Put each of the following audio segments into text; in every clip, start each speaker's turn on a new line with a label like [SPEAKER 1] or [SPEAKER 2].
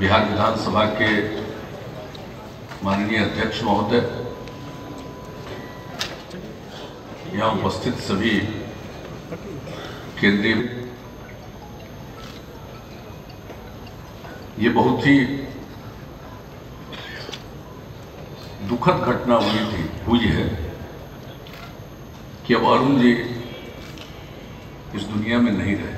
[SPEAKER 1] बिहार विधानसभा के माननीय अध्यक्ष महोदय, यहाँ उपस्थित सभी केंद्रीय, ये बहुत ही दुखद घटना हुई है कि अब अरुण जी इस दुनिया में नहीं रहे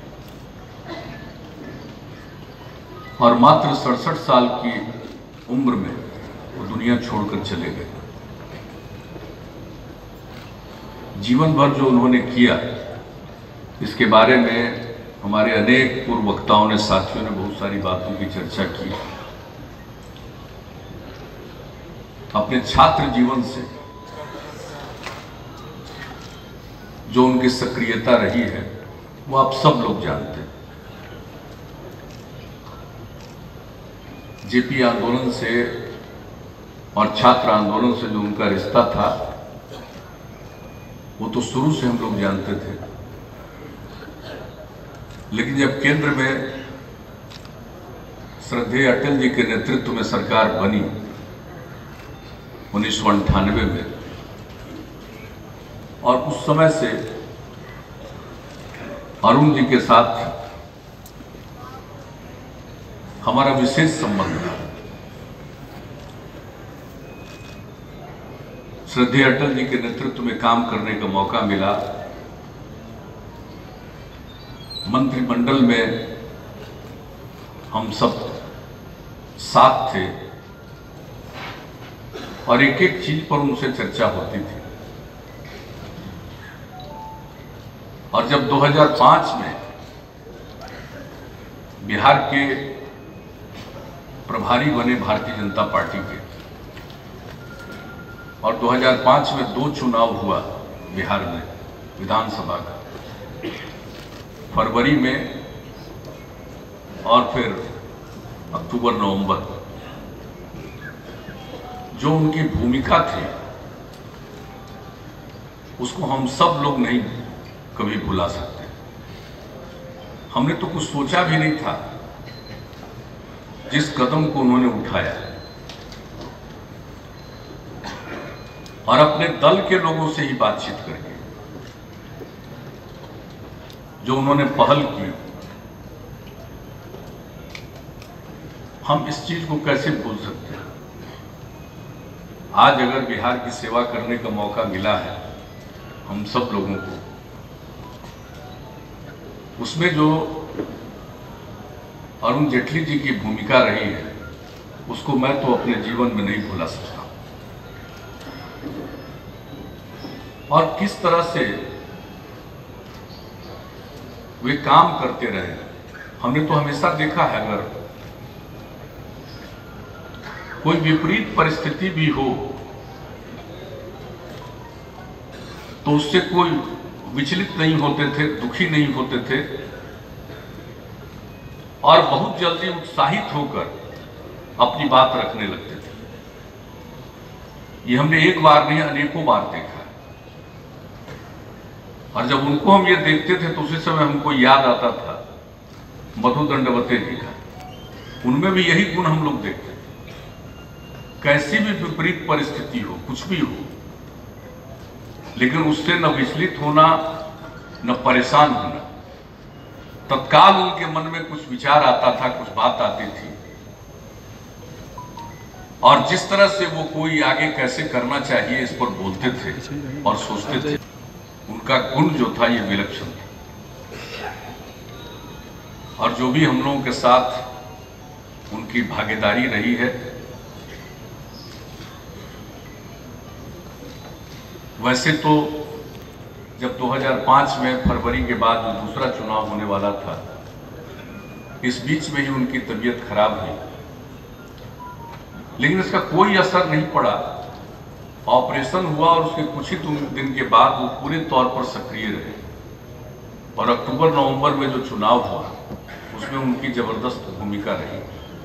[SPEAKER 1] और मात्र 67 साल की उम्र में वो दुनिया छोड़कर चले गए। जीवन भर जो उन्होंने किया, इसके बारे में हमारे अनेक पूर्व वक्ताओं ने, साथियों ने बहुत सारी बातों की चर्चा की। अपने छात्र जीवन से जो उनकी सक्रियता रही है वो आप सब लोग जानते हैं। जेपी आंदोलन से और छात्र आंदोलन से जो उनका रिश्ता था वो तो शुरू से हम लोग जानते थे, लेकिन जब केंद्र में श्रद्धेय अटल जी के नेतृत्व में सरकार बनी 1998 में, और उस समय से अरुण जी के साथ हमारा विशेष संबंध था। श्रद्धेय अटल जी के नेतृत्व में काम करने का मौका मिला। मंत्रिमंडल में हम सब साथ थे और एक एक चीज पर उनसे चर्चा होती थी। और जब 2005 में बिहार के प्रभारी बने भारतीय जनता पार्टी के, और 2005 में 2 चुनाव हुआ बिहार में विधानसभा का, फरवरी में और फिर अक्टूबर नवंबर, जो उनकी भूमिका थी उसको हम सब लोग नहीं कभी भुला सकते। हमने तो कुछ सोचा भी नहीं था जिस कदम को उन्होंने उठाया और अपने दल के लोगों से ही बातचीत करके जो उन्होंने पहल की, हम इस चीज को कैसे भूल सकते हैं। आज अगर बिहार की सेवा करने का मौका मिला है हम सब लोगों को, उसमें जो अरुण जेटली जी की भूमिका रही है उसको मैं तो अपने जीवन में नहीं भुला सकता। और किस तरह से वे काम करते रहे, हमने तो हमेशा देखा है अगर कोई विपरीत परिस्थिति भी हो तो उससे कोई विचलित नहीं होते थे, दुखी नहीं होते थे और बहुत जल्दी उत्साहित होकर अपनी बात रखने लगते थे। ये हमने एक बार नहीं अनेकों बार देखा। और जब उनको हम ये देखते थे तो उसी समय हमको याद आता था मधु दंडवते जी का। उनमें भी यही गुण हम लोग देखते थे। कैसी भी विपरीत परिस्थिति हो, कुछ भी हो, लेकिन उससे न विचलित होना न परेशान होना। तत्काल उनके मन में कुछ विचार आता था, कुछ बात आती थी, और जिस तरह से वो कोई आगे कैसे करना चाहिए इस पर बोलते थे और सोचते थे, उनका गुण जो था ये विलक्षण था। और जो भी हम लोगों के साथ उनकी भागीदारी रही है, वैसे तो जब 2005 में फरवरी के बाद जो दूसरा चुनाव होने वाला था, इस बीच में ही उनकी तबीयत खराब हुई, लेकिन इसका कोई असर नहीं पड़ा। ऑपरेशन हुआ और उसके कुछ ही दिन के बाद वो पूरे तौर पर सक्रिय रहे और अक्टूबर नवंबर में जो चुनाव हुआ उसमें उनकी जबरदस्त भूमिका रही।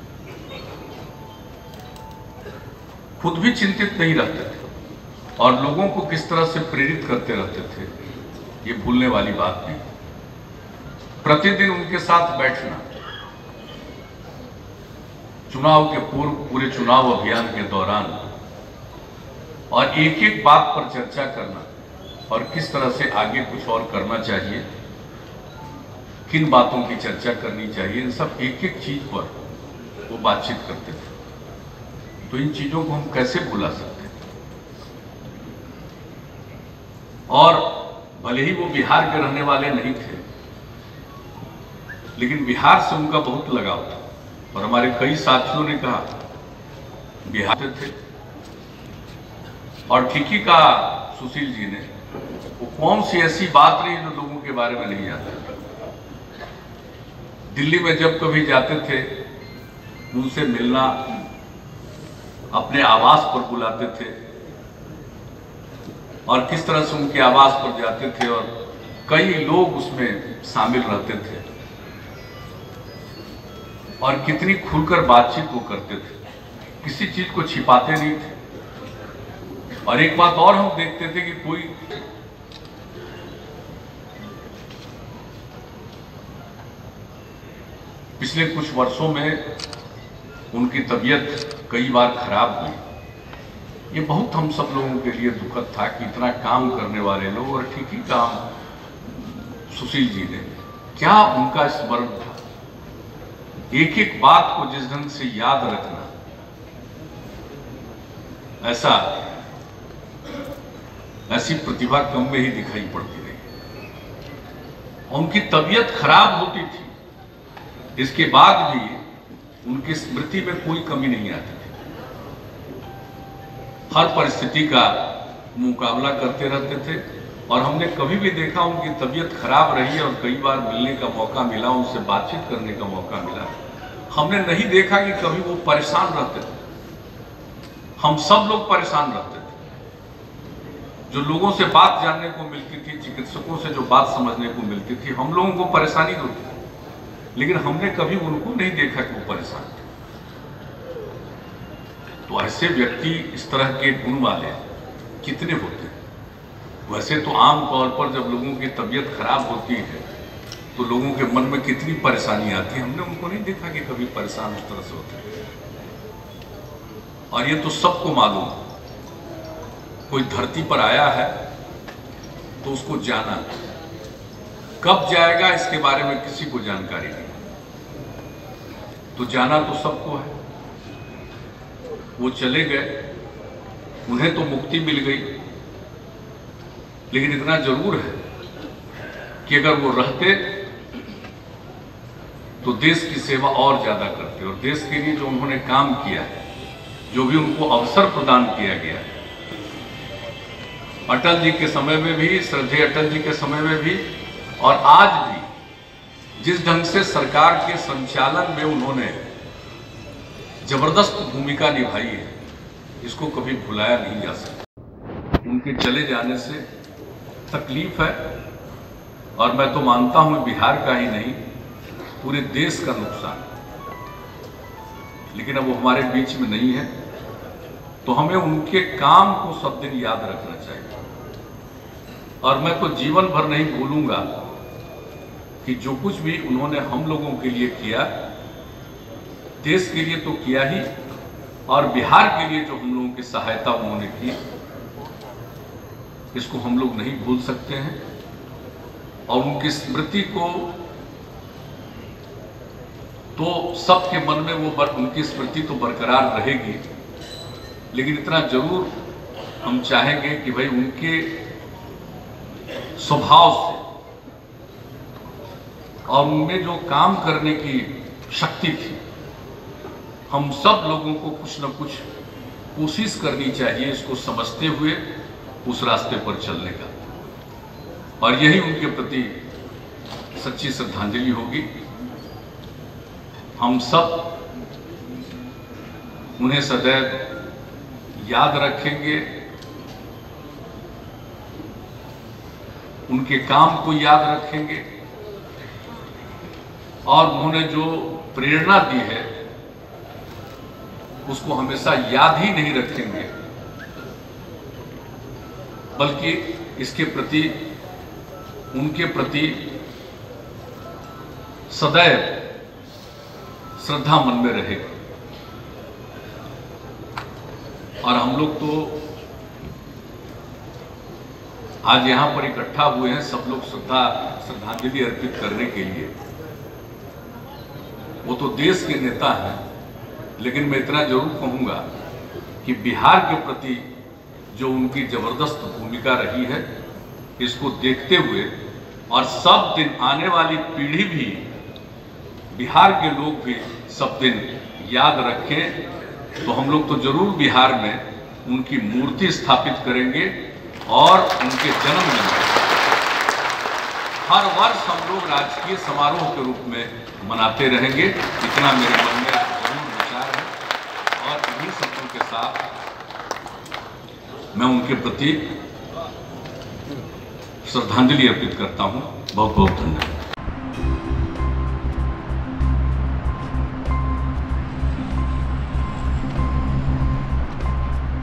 [SPEAKER 1] खुद भी चिंतित नहीं रहते थे और लोगों को किस तरह से प्रेरित करते रहते थे, ये भूलने वाली बात नहीं। प्रतिदिन उनके साथ बैठना, चुनाव के पूर्व पूरे चुनाव अभियान के दौरान और एक एक बात पर चर्चा करना और किस तरह से आगे कुछ और करना चाहिए, किन बातों की चर्चा करनी चाहिए, इन सब एक एक चीज पर वो बातचीत करते थे। तो इन चीजों को हम कैसे भुला सकते हैं? और भले ही वो बिहार के रहने वाले नहीं थे, लेकिन बिहार से उनका बहुत लगाव था। और हमारे कई साथियों ने कहा बिहार थे। और ठीक ही कहा सुशील जी ने, वो कौन सी ऐसी बात नहीं जो लोगों के बारे में नहीं जानते। दिल्ली में जब कभी जाते थे उनसे मिलना, अपने आवास पर बुलाते थे और किस तरह से उनके आवास पर जाते थे और कई लोग उसमें शामिल रहते थे और कितनी खुलकर बातचीत वो करते थे, किसी चीज को छिपाते नहीं थे। और एक बात और हम देखते थे कि कोई पिछले कुछ वर्षों में उनकी तबीयत कई बार खराब हुई। ये बहुत हम सब लोगों के लिए दुखद था कि इतना काम करने वाले लोग, और ठीक ही काम सुशील जी ने, क्या उनका स्मरण था। एक एक बात को जिस ढंग से याद रखना, ऐसी प्रतिभा कम में ही दिखाई पड़ती रही। उनकी तबीयत खराब होती थी, इसके बाद भी उनकी स्मृति में कोई कमी नहीं आती थी। हर परिस्थिति का मुकाबला करते रहते थे। और हमने कभी भी देखा उनकी तबीयत खराब रही है और कई बार मिलने का मौका मिला, उनसे बातचीत करने का मौका मिला, हमने नहीं देखा कि कभी वो परेशान रहते थे। हम सब लोग परेशान रहते थे। जो लोगों से बात जानने को मिलती थी, चिकित्सकों से जो बात समझने को मिलती थी, हम लोगों को परेशानी होती थी, लेकिन हमने कभी उनको नहीं देखा कि वो परेशान थे। तो ऐसे व्यक्ति, इस तरह के गुण वाले कितने होते हैं। वैसे तो आम तौर पर जब लोगों की तबीयत खराब होती है तो लोगों के मन में कितनी परेशानी आती है, हमने उनको नहीं देखा कि कभी परेशान उस तरह से होते हैं। और ये तो सबको मालूम, कोई धरती पर आया है तो उसको जाना, कब जाएगा इसके बारे में किसी को जानकारी नहीं। तो जाना तो सबको है। वो चले गए, उन्हें तो मुक्ति मिल गई, लेकिन इतना जरूर है कि अगर वो रहते तो देश की सेवा और ज्यादा करते। और देश के लिए जो उन्होंने काम किया है, जो भी उनको अवसर प्रदान किया गया, अटल जी के समय में भी, श्रद्धेय अटल जी के समय में भी, और आज भी जिस ढंग से सरकार के संचालन में उन्होंने जबरदस्त भूमिका निभाई है, इसको कभी भुलाया नहीं जा सकता। उनके चले जाने से तकलीफ है, और मैं तो मानता हूं बिहार का ही नहीं, पूरे देश का नुकसान। लेकिन अब वो हमारे बीच में नहीं है, तो हमें उनके काम को सब दिन याद रखना चाहिए। और मैं तो जीवन भर नहीं भूलूंगा कि जो कुछ भी उन्होंने हम लोगों के लिए किया, देश के लिए तो किया ही, और बिहार के लिए जो हम लोगों की सहायता उन्होंने की, इसको हम लोग नहीं भूल सकते हैं। और उनकी स्मृति को तो सबके मन में वो उनकी स्मृति तो बरकरार रहेगी, लेकिन इतना जरूर हम चाहेंगे कि भाई उनके स्वभाव से और उनमें जो काम करने की शक्ति थी, हम सब लोगों को कुछ न कुछ कोशिश करनी चाहिए, इसको समझते हुए उस रास्ते पर चलने का। और यही उनके प्रति सच्ची श्रद्धांजलि होगी। हम सब उन्हें सदैव याद रखेंगे, उनके काम को याद रखेंगे, और उन्होंने जो प्रेरणा दी है उसको हमेशा याद ही नहीं रखेंगे, बल्कि इसके प्रति, उनके प्रति सदैव श्रद्धा मन में रहेगी। और हम लोग तो आज यहाँ पर इकट्ठा हुए हैं सब लोग श्रद्धांजलि अर्पित करने के लिए। वो तो देश के नेता हैं, लेकिन मैं इतना जरूर कहूँगा कि बिहार के प्रति जो उनकी जबरदस्त भूमिका रही है, इसको देखते हुए और सब दिन आने वाली पीढ़ी भी, बिहार के लोग भी सब दिन याद रखें, तो हम लोग तो जरूर बिहार में उनकी मूर्ति स्थापित करेंगे और उनके जन्मदिन हर वर्ष हम लोग राजकीय समारोह के रूप में मनाते रहेंगे। इतना मेरे मन में जरूर विचार है और इन्हीं शब्दों के साथ मैं उनके प्रति श्रद्धांजलि अर्पित करता हूं। बहुत बहुत धन्यवाद।